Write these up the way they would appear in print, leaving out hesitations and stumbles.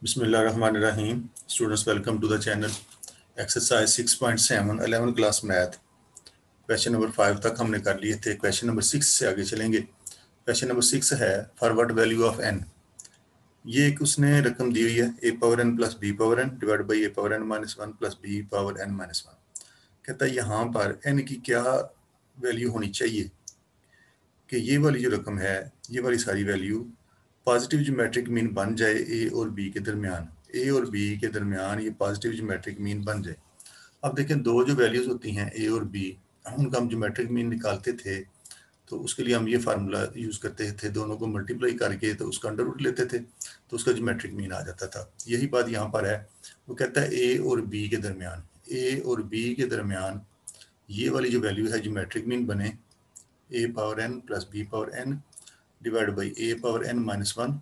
Bismillahirrahmanirrahim. Students, welcome to the channel. Exercise 6.7 11th class math question number 5 तक हमने कर लिए थे। क्वेश्चन नंबर 6 से आगे चलेंगे। क्वेश्चन नंबर 6 है for what value of n। ये एक उसने रकम दी हुई है a power n plus b power n divide by a power n minus 1 plus b power n minus 1। कहता है यहाँ पर n की क्या वैल्यू होनी चाहिए कि ये वाली जो रकम है, ये वाली सारी वैल्यू पॉजिटिव ज्योमेट्रिक मीन बन जाए ए और बी के दरमियान, ए और बी के दरमियान ये पॉजिटिव ज्योमेट्रिक मीन बन जाए। अब देखें, दो जो वैल्यूज होती हैं ए और बी, उनका हम ज्योमेट्रिक मीन निकालते थे तो उसके लिए हम ये फार्मूला यूज़ करते थे, दोनों को मल्टीप्लाई करके तो उसका अंडर रूट लेते थे तो उसका ज्योमेट्रिक मीन आ जाता था। यही बात यहाँ पर है। वो कहता है ए और बी के दरमियान, ए और बी के दरमियान ये वाली जो वैल्यू है ज्योमेट्रिक मीन बने a power n plus b power n divide by a power n minus 1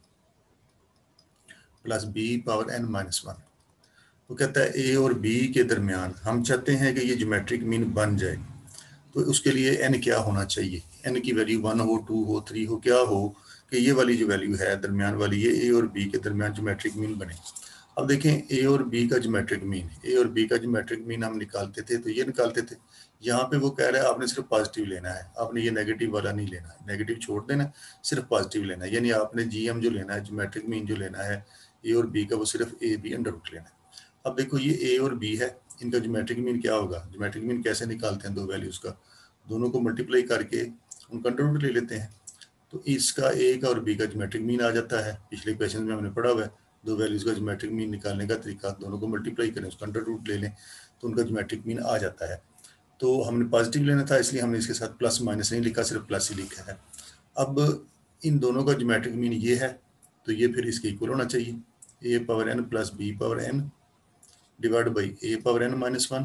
plus b power n minus 1। वो कहता है a और b के दरमियान हम चाहते हैं कि ये ज्योमेट्रिक मीन बन जाए, तो उसके लिए n क्या होना चाहिए। n की वैल्यू 1 हो, 2 हो, 3 हो, क्या हो कि ये वाली जो वैल्यू है दरमियान वाली, ये a और b के दरमियान ज्योमेट्रिक मीन बने। अब देखें, a और b का ज्योमेट्रिक मीन, a और b का ज्योमेट्रिक मीन हम निकालते थे तो ये निकालते थे। यहाँ पे वो कह रहा है आपने सिर्फ पॉजिटिव लेना है, आपने ये नेगेटिव वाला नहीं लेना है, नेगेटिव छोड़ देना, सिर्फ पॉजिटिव लेना है। यानी आपने जीएम जो लेना है, ज्योमेट्रिक मीन जो लेना है ए और बी का, वो सिर्फ ए बी अंडर रूट लेना है। अब देखो, ये ए और बी है, इनका ज्योमेट्रिक मीन क्या होगा। ज्योमेट्रिक मीन कैसे निकालते हैं, दो वैल्यूज का, दोनों को मल्टीप्लाई करके उनका अंडर रूट ले लेते हैं तो इसका ए का और बी का ज्योमेट्रिक मीन आ जाता है। पिछले क्वेश्चन में हमने पढ़ा हुआ है, दो वैल्यूज का ज्योमेट्रिक मीन निकालने का तरीका, दोनों को मल्टीप्लाई करें, उसका अंडर रूट ले लें तो उनका ज्योमेट्रिक मीन आ जाता है। तो हमने पॉजिटिव लेना था, इसलिए हमने इसके साथ प्लस माइनस नहीं लिखा, सिर्फ प्लस ही लिखा है। अब इन दोनों का ज्योमेट्रिक मीन ये है तो ये फिर इसके इक्वल होना चाहिए। A power n plus b power n divide by a power n minus 1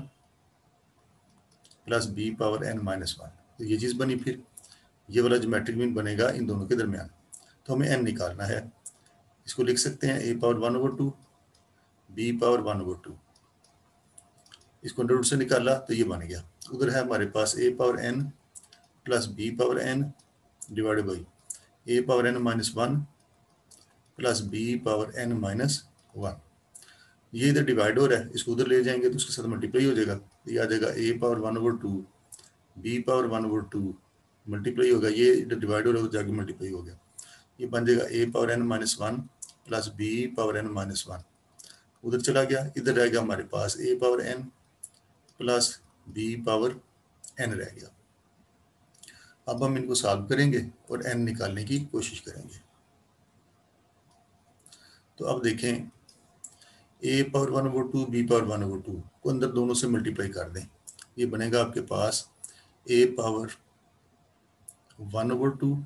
plus b power n minus 1। तो ये चीज़ बनी, फिर ये वाला ज्योमेट्रिक मीन बनेगा इन दोनों के दरमियान। तो हमें n निकालना है। इसको लिख सकते हैं a पावर 1/2 b पावर 1/2। इसको अंडर रूट से निकाला तो ये बन गया। उधर है हमारे पास a power n plus b power n divide by a power n minus 1 plus b power n minus 1। ये इधर डिवाइड हो रहा है, इसको उधर ले जाएंगे तो उसके साथ मल्टीप्लाई हो जाएगा, ये आ जाएगा a power 1/2 b power 1/2 multiply होगा, ये इधर डिवाइड हो रहा है तो जाके मल्टीप्लाई हो गया। ये बन जाएगा a power n minus 1 plus b power n minus 1। उधर चला गया, इधर रहेगा हमारे पास a power n plus b power n रह गया। अब हम इनको सॉल्व करेंगे और n निकालने की कोशिश करेंगे। तो अब देखें, a पावर 1/2 b पावर 1/2 को अंदर दोनों से मल्टीप्लाई कर दें, ये बनेगा आपके पास a पावर 1/2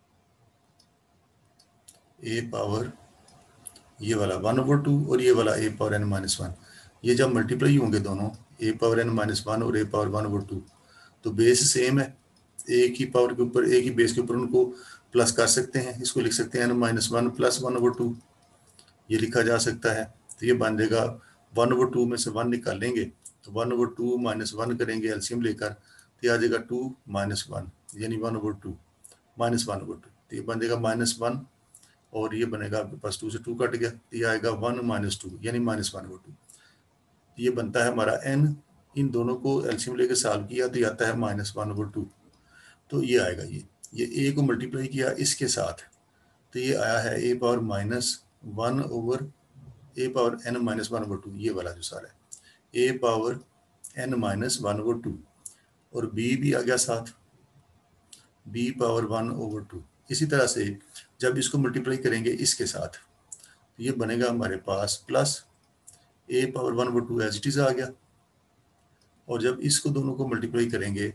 a पावर ये वाला 1/2 और ये वाला a पावर n माइनस 1। ये जब मल्टीप्लाई होंगे दोनों a पावर n माइनस 1 और a पावर 1/2 तो बेस सेम है, एक ही पावर के ऊपर, एक ही बेस के ऊपर उनको प्लस कर सकते हैं। इसको लिख सकते हैं n माइनस 1 प्लस 1/2, ये लिखा जा सकता है। तो ये बन जाएगा 1/2 में से 1 निकालेंगे तो 1/2 माइनस 1 करेंगे एलसीएम लेकर, तो ये आ जाएगा 2 माइनस 1 यानी 1/2 माइनस 1/2। तो ये बन जाएगा माइनस 1 और ये बनेगा आपके पास 2 से 2 कट गया, तो ये आएगा 1 माइनस 2 यानी माइनस 1/2। ये बनता है हमारा n। इन दोनों को एलसीएम लेकर सॉल्व किया तो ये आता है माइनस 1/2। तो ये आएगा, ये a को मल्टीप्लाई किया इसके साथ तो ये आया है a power minus 1 over a power n minus 1/2। ये वाला जो सारा है a पावर n माइनस 1/2 और b भी आ गया साथ b पावर 1/2। इसी तरह से जब इसको मल्टीप्लाई करेंगे इसके साथ तो ये बनेगा हमारे पास plus a power 1/2 as it is आ गया, और जब इसको दोनों को मल्टीप्लाई करेंगे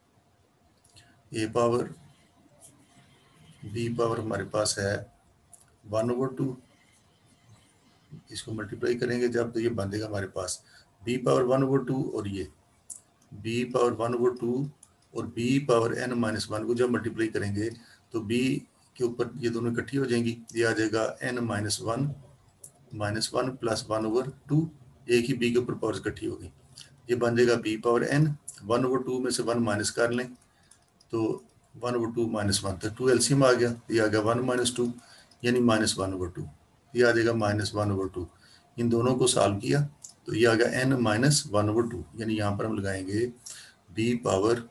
a पावर b पावर हमारे पास है 1/2, इसको मल्टीप्लाई करेंगे जब तो ये बन जाएगा हमारे पास b पावर 1/2 और ये b पावर 1/2 और b पावर n माइनस 1 को जब मल्टीप्लाई करेंगे तो b के ऊपर ये दोनों इकट्ठी हो जाएंगी, ये आ जाएगा n माइनस 1 प्लस 1/2, एक ही b के ऊपर पावर इकट्ठी हो गई, ये बन जाएगा b पावर n। 1/2 में से 1 माइनस कर लें तो 1/2 माइनस 1, तो 2 एलसीएम आ गया, ये आ गया 1 माइनस 2 यानी माइनस 1/2। ये आ जाएगा -1/2। इन दोनों को सॉल्व किया तो ये आ गया n-1/2, यानी यहाँ पर हम लगाएंगे b पावर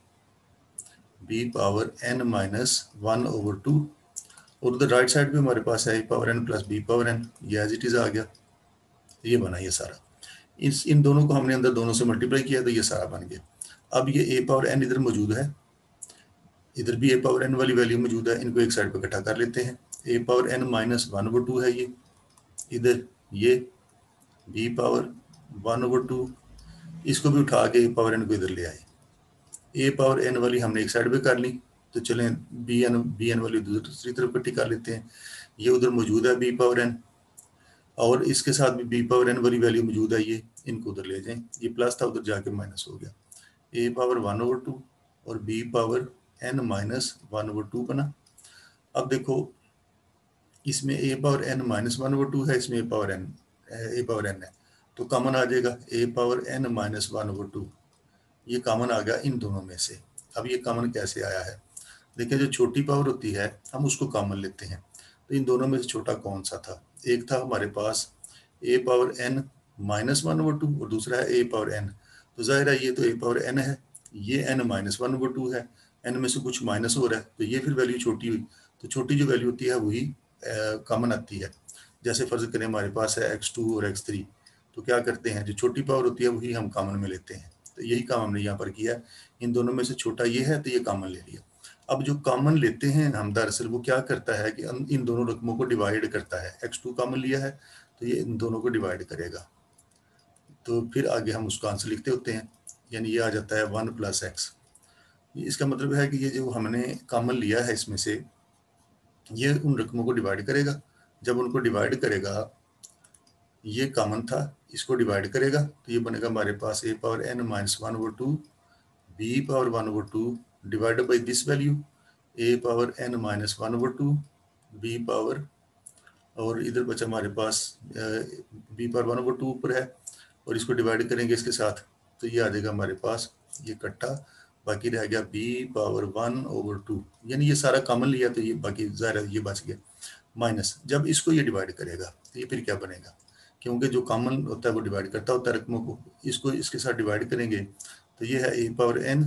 n-1/2, और उधर राइट साइड पे हमारे पास है a power n plus b power n, ये एज इट इज आ गया। ये बना ये सारा, इन दोनों को हमने अंदर दोनों से मल्टीप्लाई किया तो ये सारा बन गया। अब ये a पावर n इधर मौजूद है, इधर भी a पावर n वाली वैल्यू मौजूद है, इनको एक साइड पे इकट्ठा कर लेते हैं। a पावर n -1/2 है ये, इधर ये b पावर 1/2, इसको भी उठा के a पावर n को इधर ले आए। a पावर n वाली हमने एक साइड पे कर ली, तो चलें bn वाली दूसरी तरफ इकट्ठी कर लेते हैं। ये उधर मौजूद है b पावर n, और इसके साथ भी b पावर n वाली वैल्यू मौजूद है, ये इनको उधर ले जाएं। ये प्लस था, उधर जाके माइनस हो गया। a पावर 1/2 और b पावर n -1/2 बना। अब देखो इसमें a पावर n -1/2 है, इसमें a पावर n है, तो कॉमन आ जाएगा a पावर n -1/2, ये कॉमन आ गया इन दोनों में से। अब ये कॉमन कैसे आया है, देखिए जो छोटी पावर होती है हम उसको कॉमन लेते हैं, तो इन दोनों में से छोटा कौन सा था, एक था हमारे पास a पावर n -1/2 और दूसरा है a पावर n, तो जाहिर है ये तो a पावर n है, ये n -1/2 है, n में से कुछ माइनस हो रहा है, तो ये फिर वैल्यू छोटी हुई, तो छोटी जो वैल्यू होती है वही कॉमन आती है। जैसे फर्ज करें हमारे पास है x2 और x3, तो क्या करते हैं जो छोटी पावर होती है वही हम कॉमन में लेते हैं, तो यही काम हमने यहाँ पर किया। इन दोनों में से छोटा ये है तो ये कॉमन ले लिया। अब जो कॉमन लेते हैं हम दरअसल वो क्या करता है कि इन दोनों रकमों को डिवाइड करता है। x2 कॉमन लिया है तो ये इन दोनों को डिवाइड करेगा, तो फिर आगे हम उसका आंसर लिखते होते हैं, यानी ये आ जाता है 1 + x। इसका मतलब है कि ये जो हमने कॉमन लिया है इसमें से ये उन रकमों को डिवाइड करेगा, जब उनको डिवाइड करेगा, ये कॉमन था, इसको डिवाइड करेगा तो ये बनेगा हमारे पास a power n -1/2 b power 1/2 divided by this value a power n -1/2 b power, और इधर बचा हमारे पास b पावर 1/2 ऊपर है, और इसको डिवाइड करेंगे इसके साथ तो ये आ जाएगा हमारे पास ये कट्टा, बाकी रह गया b पावर 1/2, यानी ये सारा कॉमन लिया तो ये बाकी ज़ाहिर है ये बच गया माइनस। जब इसको ये डिवाइड करेगा तो ये फिर क्या बनेगा, क्योंकि जो कॉमन होता है वो डिवाइड करता होता है रकमों को, इसको इसके साथ डिवाइड करेंगे तो ये है a पावर n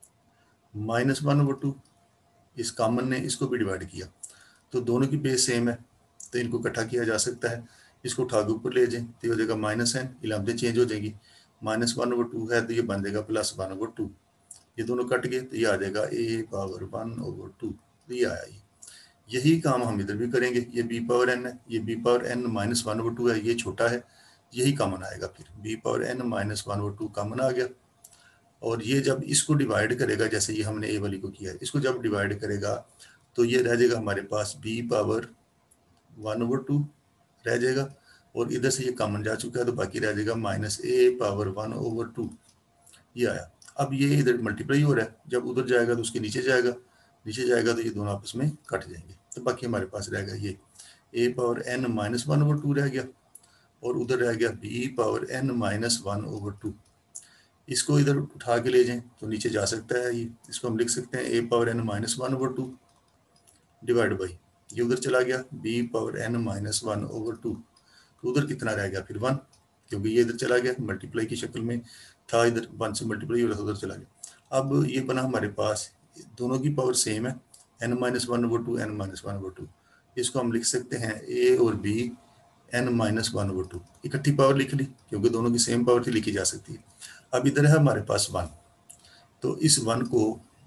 -1/2, इस कॉमन ने इसको भी डिवाइड किया, तो दोनों की बेस सेम है तो इनको इकट्ठा किया जा सकता है। इसको उठा के ऊपर ले जाएं तो ये हो जाएगा -n, इलामतें चेंज हो जाएगी, -1/2 है तो ये बन जाएगा +1/2, ये दोनों कट गए तो ये आ जाएगा a पावर 1/2, तो ये आया। यही काम हम इधर भी करेंगे, ये b पावर n है, ये b पावर n -1/2 है, ये छोटा है, यही कॉमन आएगा, फिर b पावर n -1/2 कॉमन आ गया। और ये जब इसको डिवाइड करेगा, जैसे ये हमने a वाली को किया है, इसको जब डिवाइड करेगा तो ये रह जाएगा हमारे पास b पावर 1/2 रह जाएगा, और इधर से ये कॉमन जा चुका है तो बाकी रह जाएगा -a पावर 1/2, ये आया। अब ये इधर मल्टीप्लाई हो रहा है, जब उधर जाएगा तो उसके नीचे जाएगा, नीचे जाएगा तो ये दोनों आपस में कट जाएंगे, तो बाकी हमारे पास रहेगा ये a पावर n -1/2 रह गया, और उधर रह गया b पावर n -1/2। इसको इधर उठा के ले जाएं तो नीचे जा सकता है ये, इसको हम लिख सकते हैं a power n -1/2 divide by, ये उधर चला गया b पावर n -1/2, तो उधर कितना रह गया फिर 1, क्योंकि ये इधर चला गया मल्टीप्लाई की शक्ल में था, इधर 1 से मल्टीप्लाई हो रहा था, उधर चला गया। अब ये बना हमारे पास, दोनों की पावर सेम है n -1/2 n -1/2, इसको हम लिख सकते हैं a और b n -1/2, इकट्ठी पावर लिख ली क्योंकि दोनों की सेम पावर थी, लिखी जा सकती है। अब इधर है हमारे पास 1, तो इस 1 को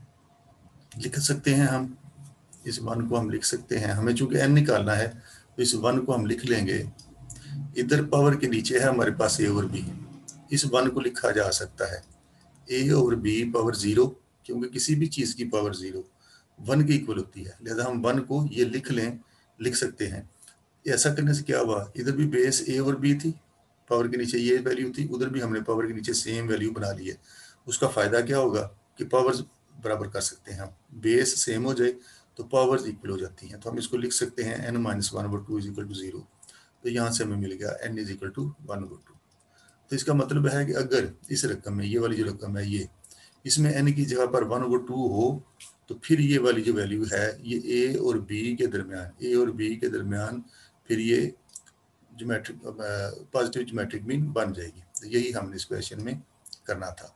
लिख सकते हैं हम, इस 1 को हम लिख सकते हैं, हमें चूंकि n निकालना है तो इस 1 को हम लिख लेंगे, इधर पावर के नीचे है हमारे पास a और b, इस 1 को लिखा जा सकता है a और b पावर 0, क्योंकि किसी भी चीज़ की पावर 0 1 के इक्वल होती है, लिहाजा हम 1 को ये लिख सकते हैं। ऐसा करने से क्या हुआ, इधर भी बेस a और b थी, पावर के नीचे ये वैल्यू थी, उधर भी हमने पावर के नीचे सेम वैल्यू बना ली है। उसका फ़ायदा क्या होगा कि पावर्स बराबर कर सकते हैं हम, बेस सेम हो जाए तो पावर्स इक्वल हो जाती हैं, तो हम इसको लिख सकते हैं n -1/2 = 0, तो यहाँ से हमें मिल गया n = 1/2। तो इसका मतलब है कि अगर इस रकम में, ये वाली जो रकम है ये, इसमें n की जगह पर 1/2 हो तो फिर ये वाली जो वैल्यू है ये a और b के दरमियान, फिर ये ज्योमेट्रिक पॉजिटिव ज्योमेट्रिक मीन बन जाएगी। तो यही हमने इस क्वेश्चन में करना था।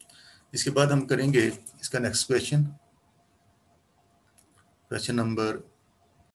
इसके बाद हम करेंगे इसका नेक्स्ट क्वेश्चन, क्वेश्चन नंबर